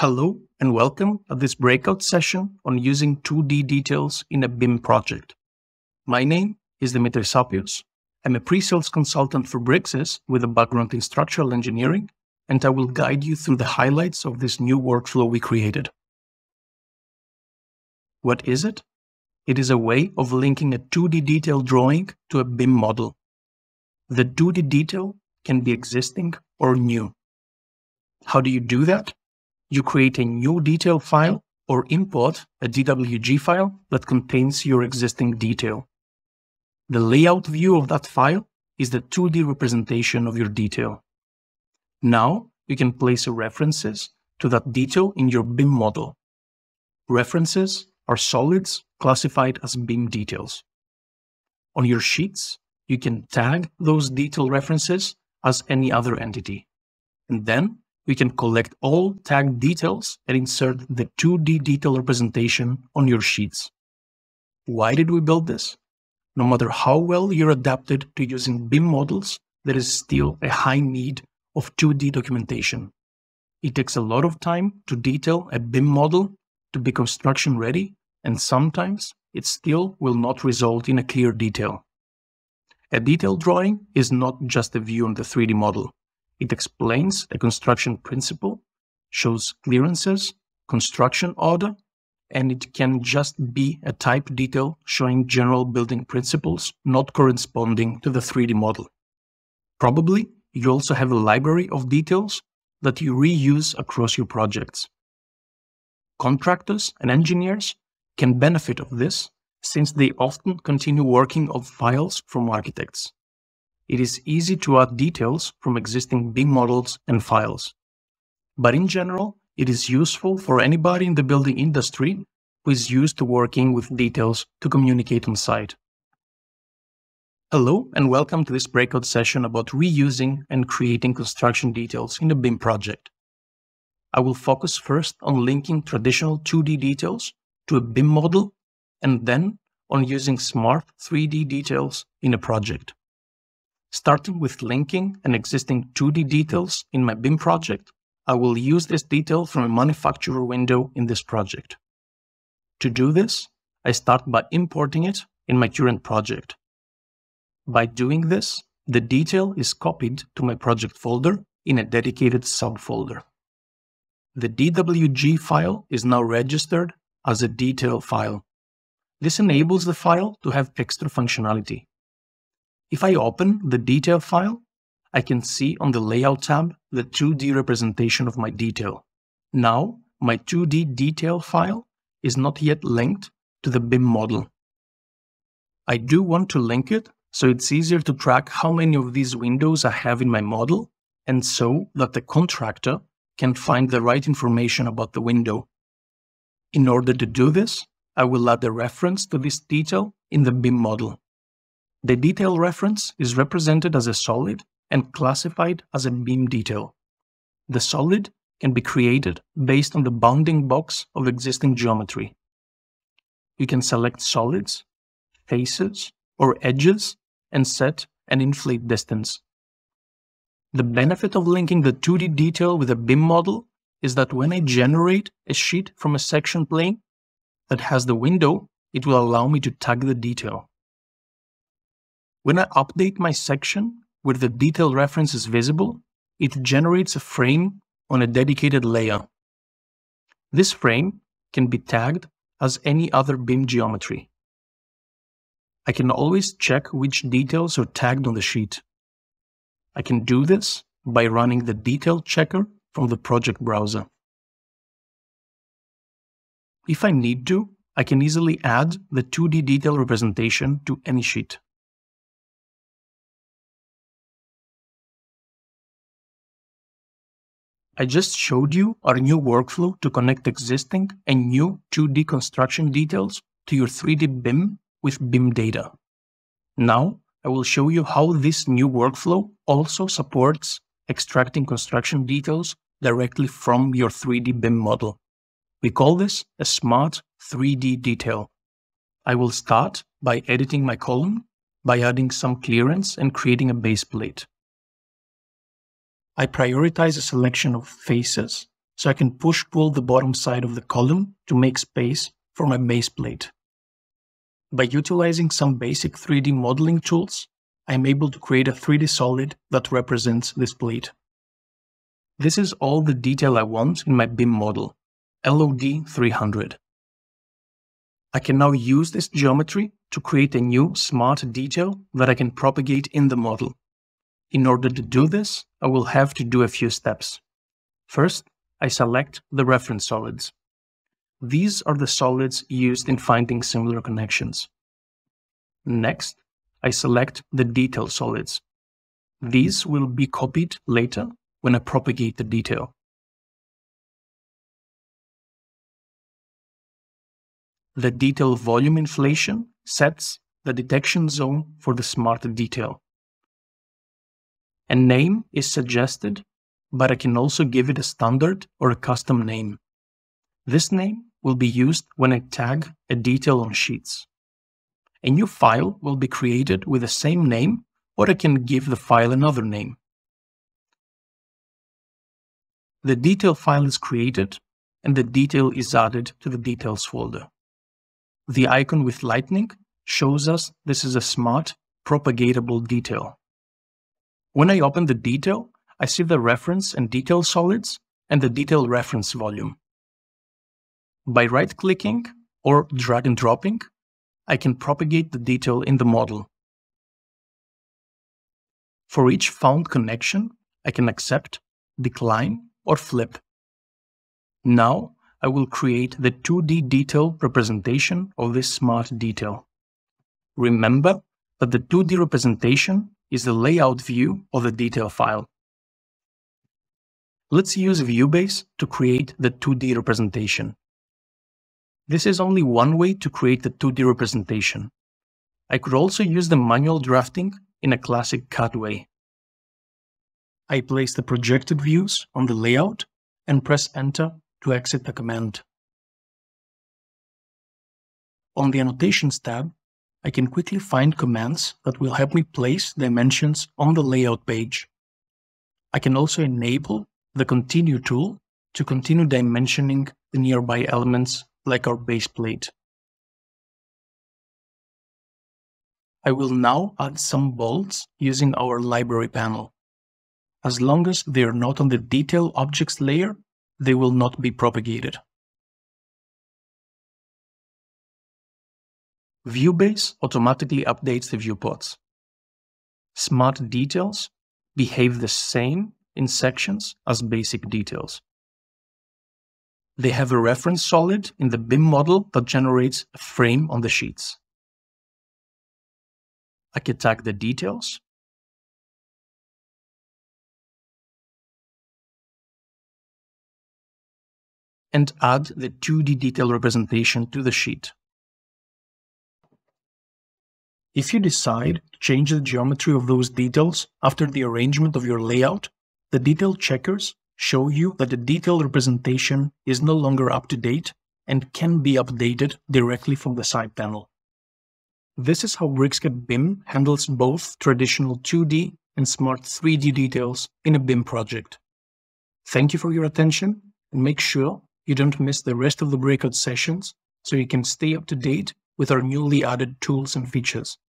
Hello and welcome to this breakout session on using 2D details in a BIM project. My name is Dimitrios Sapios. I'm a pre-sales consultant for Bricsys with a background in structural engineering, and I will guide you through the highlights of this new workflow we created. What is it? It is a way of linking a 2D detail drawing to a BIM model. The 2D detail can be existing or new. How do you do that? You create a new detail file or import a DWG file that contains your existing detail. The layout view of that file is the 2D representation of your detail. Now you can place references to that detail in your BIM model. References are solids classified as BIM details. On your sheets, you can tag those detail references as any other entity. And then we can collect all tagged details and insert the 2D detail representation on your sheets. Why did we build this? No matter how well you're adapted to using BIM models, there is still a high need of 2D documentation. It takes a lot of time to detail a BIM model to be construction ready, and sometimes it still will not result in a clear detail. A detailed drawing is not just a view on the 3D model. It explains a construction principle, shows clearances, construction order, and it can just be a type detail showing general building principles not corresponding to the 3D model. Probably, you also have a library of details that you reuse across your projects. Contractors and engineers can benefit of this since they often continue working on files from architects. It is easy to add details from existing BIM models and files. But in general, it is useful for anybody in the building industry who is used to working with details to communicate on site. Hello and welcome to this breakout session about reusing and creating construction details in a BIM project. I will focus first on linking traditional 2D details to a BIM model and then on using smart 3D details in a project. Starting with linking an existing 2D details in my BIM project, I will use this detail from a manufacturer window in this project. To do this, I start by importing it in my current project. By doing this, the detail is copied to my project folder in a dedicated subfolder. The DWG file is now registered as a detail file. This enables the file to have extra functionality. If I open the detail file, I can see on the Layout tab the 2D representation of my detail. Now, my 2D detail file is not yet linked to the BIM model. I do want to link it so it's easier to track how many of these windows I have in my model, and so that the contractor can find the right information about the window. In order to do this, I will add a reference to this detail in the BIM model. The detail reference is represented as a solid and classified as a BIM detail. The solid can be created based on the bounding box of existing geometry. You can select solids, faces, or edges and set an inflate distance. The benefit of linking the 2D detail with a BIM model is that when I generate a sheet from a section plane that has the window, it will allow me to tag the detail. When I update my section where the detail reference is visible, it generates a frame on a dedicated layer. This frame can be tagged as any other BIM geometry. I can always check which details are tagged on the sheet. I can do this by running the detail checker from the project browser. If I need to, I can easily add the 2D detail representation to any sheet. I just showed you our new workflow to connect existing and new 2D construction details to your 3D BIM with BIM data. Now, I will show you how this new workflow also supports extracting construction details directly from your 3D BIM model. We call this a smart 3D detail. I will start by editing my column by adding some clearance and creating a base plate. I prioritize a selection of faces so I can push-pull the bottom side of the column to make space for my base plate. By utilizing some basic 3D modeling tools, I am able to create a 3D solid that represents this plate. This is all the detail I want in my BIM model, LOD 300. I can now use this geometry to create a new smart detail that I can propagate in the model. In order to do this, I will have to do a few steps. First, I select the reference solids. These are the solids used in finding similar connections. Next, I select the detail solids. These will be copied later when I propagate the detail. The detail volume inflation sets the detection zone for the smart detail. A name is suggested, but I can also give it a standard or a custom name. This name will be used when I tag a detail on sheets. A new file will be created with the same name, or I can give the file another name. The detail file is created, and the detail is added to the details folder. The icon with lightning shows us this is a smart, propagatable detail. When I open the detail, I see the reference and detail solids and the detail reference volume. By right-clicking or drag and dropping, I can propagate the detail in the model. For each found connection, I can accept, decline, or flip. Now, I will create the 2D detail representation of this smart detail. Remember that the 2D representation is the layout view of the detail file. Let's use ViewBase to create the 2D representation. This is only one way to create the 2D representation. I could also use the manual drafting in a classic CAD way. I place the projected views on the layout and press Enter to exit the command. On the Annotations tab, I can quickly find commands that will help me place dimensions on the layout page. I can also enable the Continue tool to continue dimensioning the nearby elements like our base plate. I will now add some bolts using our library panel. As long as they are not on the Detail Objects layer, they will not be propagated. ViewBase automatically updates the viewports. Smart details behave the same in sections as basic details. They have a reference solid in the BIM model that generates a frame on the sheets. I can tag the details, and add the 2D detail representation to the sheet. If you decide to change the geometry of those details after the arrangement of your layout, the detail checkers show you that the detail representation is no longer up to date and can be updated directly from the side panel. This is how Bricsys BIM handles both traditional 2D and smart 3D details in a BIM project. Thank you for your attention, and make sure you don't miss the rest of the breakout sessions so you can stay up to date with our newly added tools and features.